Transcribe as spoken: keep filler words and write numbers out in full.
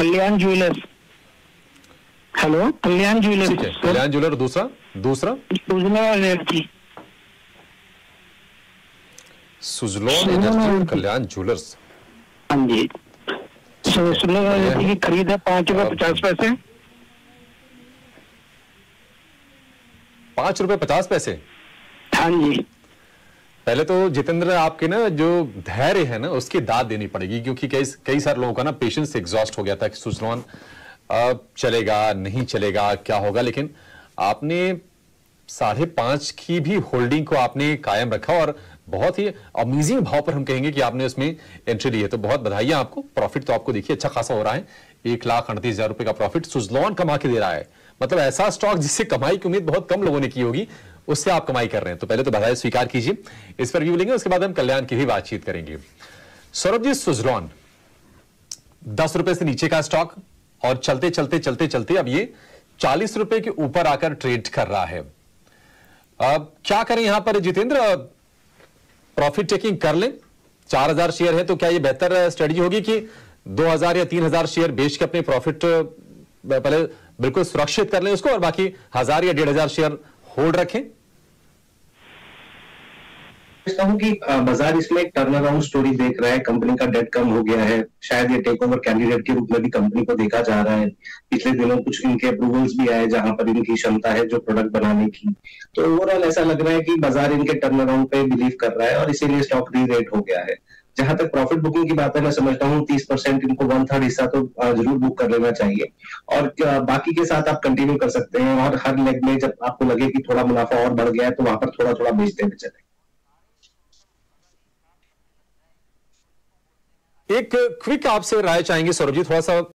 कल्याण jewellers. Hello, Kalyan jewellers. ठीक है, Kalyan jeweller. दूसरा दूसरा Suzlon energy. Suzlon energy, Kalyan jewellers. हाँ जी, सुजलॉन एनर्जी की खरीद है पांच रुपए पचास पैसे। पांच रुपए पचास पैसे। हाँ जी। पहले तो जितेंद्र, आपके ना जो धैर्य है ना उसकी दाद देनी पड़ेगी, क्योंकि कई कई सारे लोगों का ना पेशेंस एग्जॉस्ट हो गया था कि सुजलॉन चलेगा नहीं चलेगा, क्या होगा, लेकिन आपने साढ़े पांच की भी होल्डिंग को आपने कायम रखा और बहुत ही अमेजिंग भाव पर हम कहेंगे कि आपने उसमें एंट्री ली है। तो बहुत बधाइयां आपको। प्रॉफिट तो आपको देखिए अच्छा खासा हो रहा है, एक लाख अड़तीस हजार रुपए का प्रॉफिट सुजलॉन कमा के दे रहा है। मतलब ऐसा स्टॉक जिससे कमाई की उम्मीद बहुत कम लोगों ने की होगी, उससे आप कमाई कर रहे हैं। तो पहले तो बधाई स्वीकार कीजिए, इस पर व्यू लेंगे, उसके बाद हम कल्याण की भी बातचीत करेंगे। सौरभ जी, सुजलॉन दस रुपए से नीचे का स्टॉक और चलते चलते चलते चलते अब ये चालीस रुपए के ऊपर आकर ट्रेड कर रहा है। अब क्या करें यहां पर जितेंद्र? प्रॉफिट टेकिंग कर लें? चार हजार शेयर है तो क्या ये बेहतर स्ट्रेटजी होगी कि दो हजार या तीन हजार शेयर बेच के अपने प्रॉफिट पहले बिल्कुल सुरक्षित कर लें उसको और बाकी हजार या डेढ़ हजार शेयर होल्ड रखें? समझता हूं कि बाजार इसमें एक टर्न अराउंड स्टोरी देख रहा है। कंपनी का डेट कम हो गया है, शायद ये टेक ओवर कैंडिडेट के रूप में भी कंपनी को देखा जा रहा है। पिछले दिनों कुछ इनके अप्रूवल्स भी आए जहां पर इनकी क्षमता है जो प्रोडक्ट बनाने की। तो ओवरऑल ऐसा लग रहा है कि बाजार इनके टर्न अराउंड पे बिलीव कर रहा है और इसीलिए स्टॉक री रेट हो गया है। जहां तक प्रॉफिट बुकिंग की बात है, मैं समझता हूँ तीस परसेंट इनको वन थर्ड हिस्सा तो जरूर बुक कर लेना चाहिए और बाकी के साथ आप कंटिन्यू कर सकते हैं और हर लेग में जब आपको लगे कि थोड़ा मुनाफा और बढ़ गया है तो वहां पर थोड़ा थोड़ा बेचते हुए चले। एक क्विक आपसे राय चाहेंगे सौरभ जी, थोड़ा सा